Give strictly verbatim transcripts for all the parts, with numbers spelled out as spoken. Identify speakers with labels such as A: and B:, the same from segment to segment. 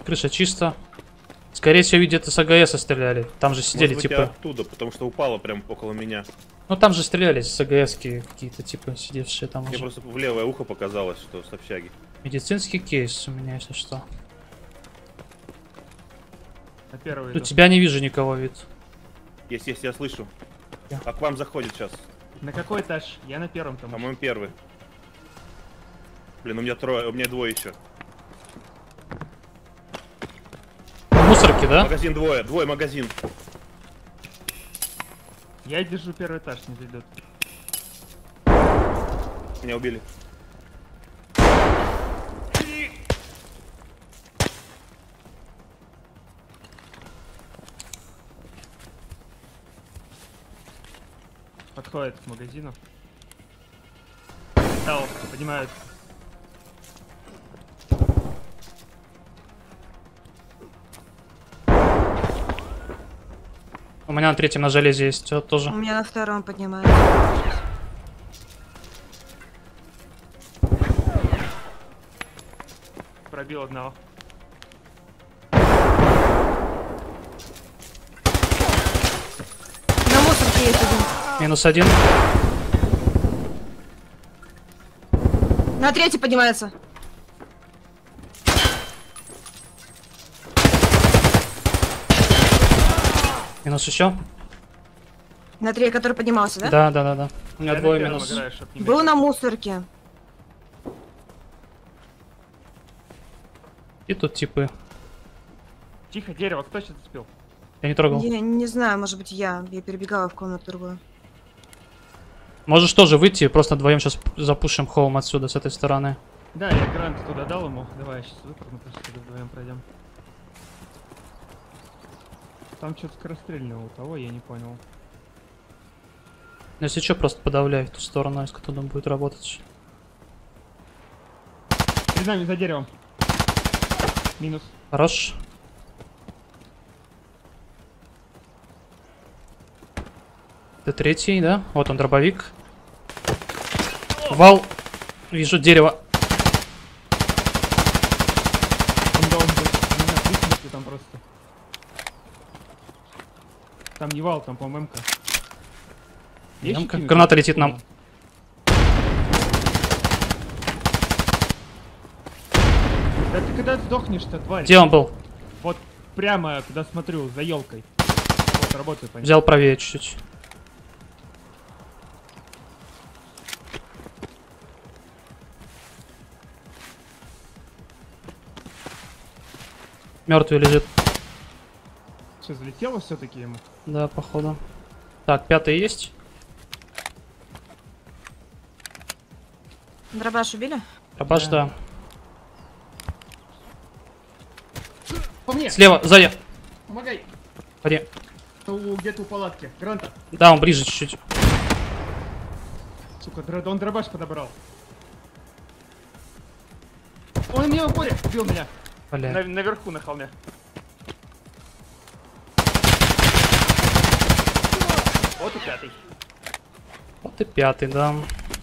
A: Крыша чисто. Скорее всего, где-то с АГС стреляли. Там же сидели,
B: Может быть,
A: типа.
B: оттуда, потому что упала прям около меня.
A: Ну там же стреляли с АГС-ки какие-то, типа, сидевшие там
B: Мне
A: уже.
B: просто в левое ухо показалось, что с общаги.
A: Медицинский кейс у меня, если что.
C: На первый
A: У
C: иду.
A: тебя не вижу никого, вид.
B: Есть, есть, я слышу.
A: Я.
B: А к вам заходит сейчас.
C: На какой этаж? Я на первом там.
B: По-моему, первый. Блин, у меня трое, у меня двое еще.
A: Мусорки, да?
B: Магазин двое, двое магазин.
C: Я держу первый этаж, не зайдут.
B: Меня убили.
C: Подходит к магазину. Стал, поднимают.
A: У меня на третьем на железе есть, вот тоже.
D: У меня на втором поднимается.
C: Пробил одного.
D: На мусорке есть один.
A: Минус один.
D: На третий поднимается.
A: Минус еще.
D: На третий, который поднимался, да?
A: Да, да, да, да. У меня
C: Я
A: двое
C: на первом
A: минус.
C: играю, чтоб не
D: Был
C: мешать.
D: на мусорке.
A: И тут типы.
C: Тихо, дерево, кто сейчас зацепил?
A: Я не трогал.
D: Я не знаю, может быть я. Я перебегала в комнату другую.
A: Можешь тоже выйти, просто вдвоем сейчас запушим холм отсюда, с этой стороны.
C: Да, я грант туда дал ему. Давай, я сейчас выпрыгну, просто туда вдвоем пройдем. Там что-то скорострельного у того, я не понял.
A: Если что, просто подавляй в ту сторону, из которой он будет работать.
C: Перед нами за деревом. Минус.
A: Хорош. Ты третий, да? Вот он, дробовик. Вал. Вижу дерево.
C: Он должен быть. У меня три смерти там просто. Там не вал, там, по-моему, МК. Есть
A: МК?
C: щитинка?
A: Граната летит нам.
C: Да ты когда сдохнешь-то, тварь?
A: Где он был?
C: Вот прямо, куда смотрю, за елкой. Вот, работаю по ней.
A: Взял правее чуть-чуть. Мертвый лежит.
C: Что, залетело все-таки ему?
A: Да, походу. Так, пятый есть?
D: Дробаш убили?
A: Рабаш, да.
C: По мне!
A: Слева, сзади.
C: Помогай!
A: Ходи.
C: У- Где-то у палатки. Гранта.
A: Да, он ближе чуть-чуть.
C: Сука, дра- он дробаш подобрал. Он меня в поле! Убил меня!
A: Бля.
C: На- наверху, на холме. Вот и пятый.
A: Вот и пятый, да.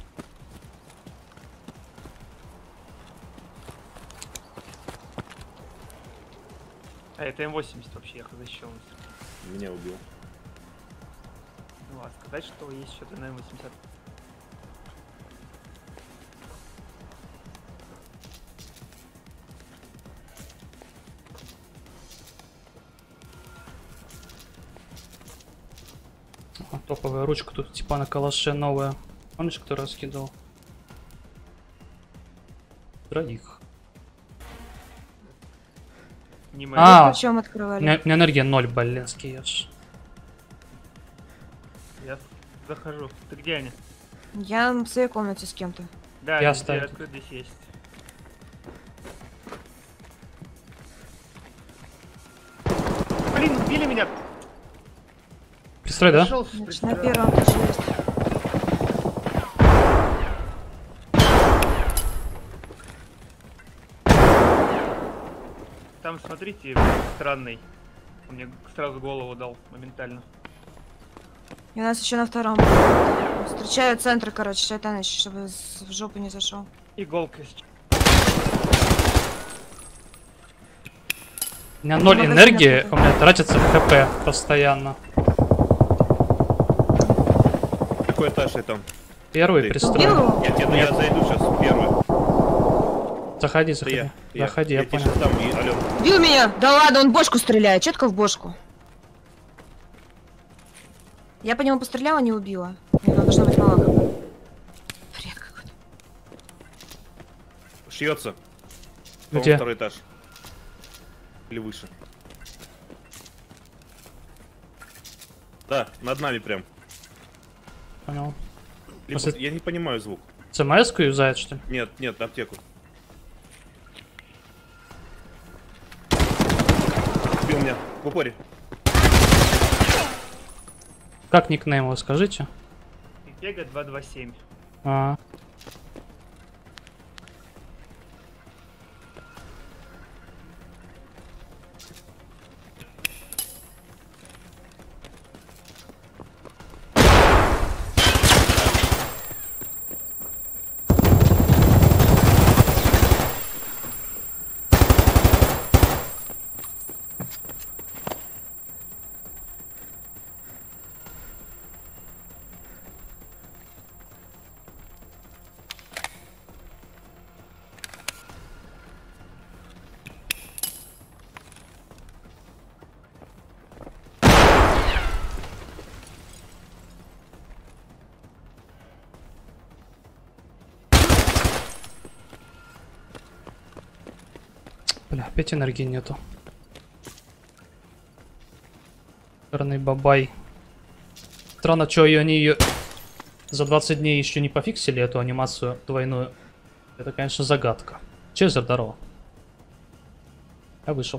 C: А это М восемьдесят вообще, я защищен.
B: Меня убил.
C: Ну ладно, сказать, что есть что-то на М восемьдесят.
A: О, топовая ручка тут типа на калаше новая. Помнишь, кто раскидал? Троих.
C: Не
A: А,
C: моя.
D: В чем
A: У
D: открывали?
A: меня, у меня энергия ноль, блинский ешь.
C: Я захожу. Ты где они?
D: Я в своей комнате с кем-то.
C: Да,
A: Я
C: везде
A: оставил.
C: открыт, здесь есть. Блин, убили меня!
A: Пристрой, да?
C: Пошел,
D: Значит, на первом тоже есть.
C: Там, смотрите, странный. Он мне сразу голову дал моментально.
D: И у нас еще на втором. Встречаю центр, короче, Шайтаныч, чтобы с- в жопу не зашел.
C: Иголка. с-
A: У меня ноль
D: Магазин
A: энергии,
D: открытый.
A: у меня тратится хп постоянно.
B: Какой этаж это?
A: Первый
B: Ты.
A: пристрой.
D: Убил его?
B: Нет, нет, ну я зайду сейчас первый.
A: Заходи,
B: Это
A: заходи.
B: я. я.
A: Заходи, я,
B: я тебе
A: понял.
B: сейчас дам, и, алло.
D: Убил меня! Да ладно, он в бошку стреляет, четко в бошку. Я по нему постреляла, не убила. Мне должно быть мало хп. Бред какой-то.
B: Шьется.
A: Где?
B: Второй этаж. Или выше. Да, над нами прям.
A: Понял.
B: Либо-
A: После-
B: Я не понимаю звук.
A: ЦМС-ку юзает, что ли?
B: Нет, нет, аптеку. Убил меня. В упоре.
A: Как никнейм вы скажите?
C: Пега два два семь.
A: А, бля, опять энергии нету. Черный бабай. Странно, что они ее за двадцать дней еще не пофиксили, эту анимацию двойную. Это, конечно, загадка. Чезар, здорово. Я вышел.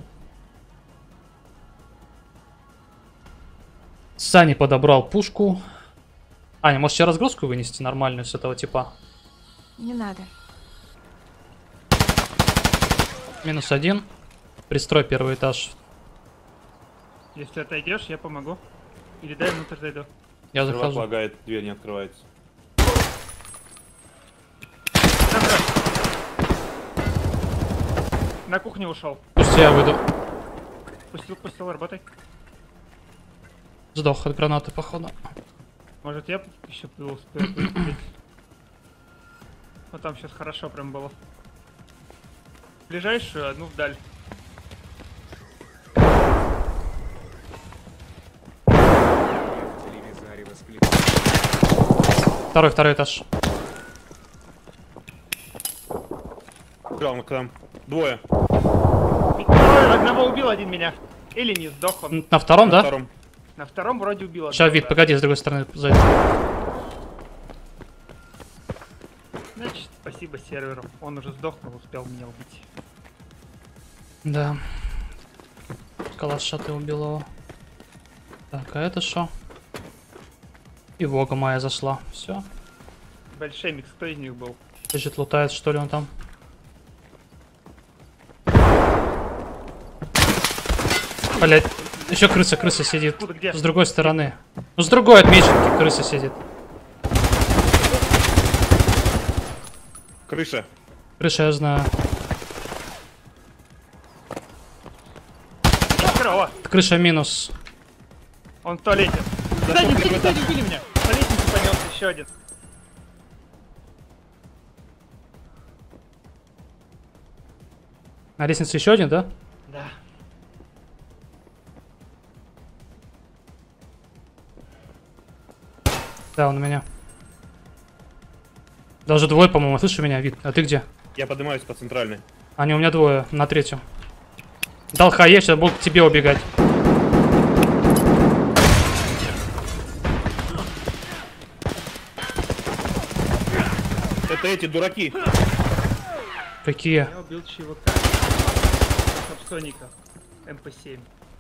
A: Сани подобрал пушку. Аня, может тебе разгрузку вынести нормальную с этого типа?
D: Не надо.
A: Минус один. Пристрой первый этаж.
C: Если отойдешь, я помогу. Или дай внутрь зайду.
A: Я
B: Сервак
A: захожу.
B: лагает, дверь не открывается.
C: На кухню ушел.
A: Пусть я выйду.
C: Пустил, пустил, работай.
A: Сдох от гранаты, походу.
C: Может, я еще успею выстрелить. Вот там сейчас хорошо прям было. Ближайшую, одну вдаль.
A: Второй, второй этаж.
B: Крал к нам. Двое.
C: Ой, одного убил, один меня. Или не сдох он.
A: Н- На втором,
B: На
A: да?
B: втором.
C: На втором вроде убил одного.
A: Сейчас, вид,
C: да.
A: погоди, с другой стороны зайду.
C: Значит, спасибо серверу. Он уже сдох, но успел меня убить.
A: Да. Калаша ты убил его. Так, а это что? И Вога моя зашла. Все.
C: Большемикс, кто из них был?
A: Значит, лутает, что ли, он там? Блять, еще крыса, крыса сидит.
C: Откуда, где?
A: С другой стороны. Ну, с другой отмеченки крыса сидит.
B: Крыша.
A: Крыша, я знаю.
C: Здорово!
A: Крыша минус.
C: Он в туалете. Сзади, сзади, сзади, убили меня! По лестнице понес еще один.
A: На лестнице еще один, да?
C: Да.
A: Да, он у меня. Даже двое, по-моему, слышишь меня, вид. А ты где?
B: Я поднимаюсь по центральной.
A: Они у меня двое, на третьем. Дал хае, сейчас будут к тебе убегать.
B: Это эти дураки.
A: Какие?
C: Я убил чувака. Сапсоника. эм пэ семь.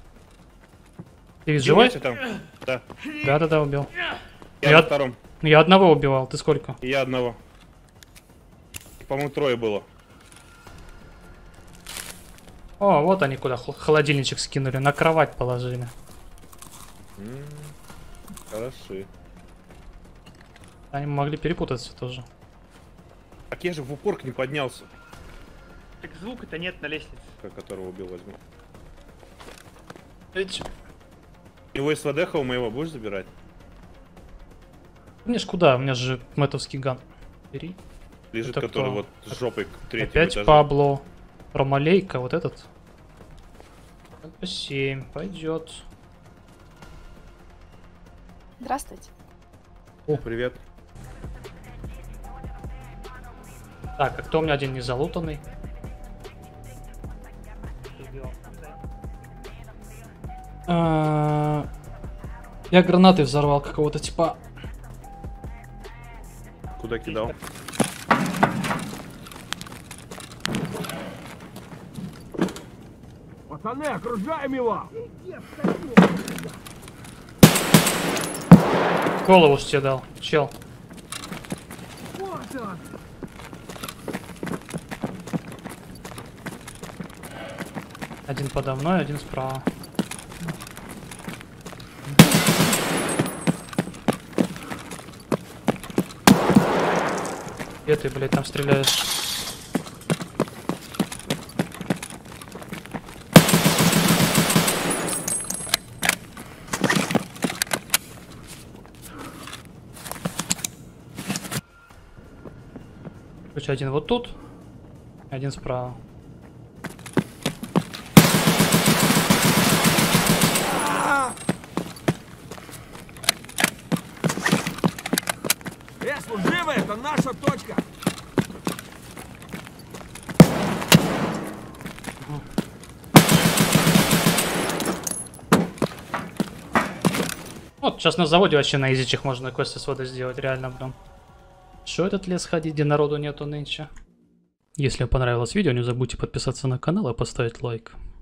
A: Ты ведь живой?
B: Где там? Да.
A: Да-да-да, убил.
B: Я,
A: Я-
B: на втором.
A: Ну, я одного убивал, ты сколько?
B: И я одного. По-моему, трое было.
A: О, вот они куда хл- холодильничек скинули, на кровать положили.
B: М, Хороши.
A: Они могли перепутаться тоже.
B: Так я же в упор к ним поднялся.
C: Так звука-то нет на лестнице.
B: Которого убил, возьму.
A: Эть.
B: У него СВД-ха, у моего будешь забирать?
A: Мне ж куда? У меня же мэтовский ган. Бери.
B: Лежит,
A: Это
B: который
A: кто?
B: вот с жопой к третьему
A: Опять
B: этажу.
A: Пабло. Ромалейка, вот этот. семь, пойдет.
E: Здравствуйте.
B: О, привет.
A: Так, а кто у меня один не залутанный? А, Я гранаты взорвал какого-то типа.
B: Куда кидал?
F: Пацаны, окружаем его!
A: Голову ж тебе дал, чел.
F: Вот он!
A: Один подо мной, один справа. Где ты, блядь, там стреляешь? Короче, один вот тут, один справа.
F: Э, служивый, это наша точка!
A: Вот, сейчас на заводе вообще на изичах можно квесты свода сделать, реально, прям. Что этот лес ходить, где народу нету нынче? Если вам понравилось видео, не забудьте подписаться на канал и поставить лайк.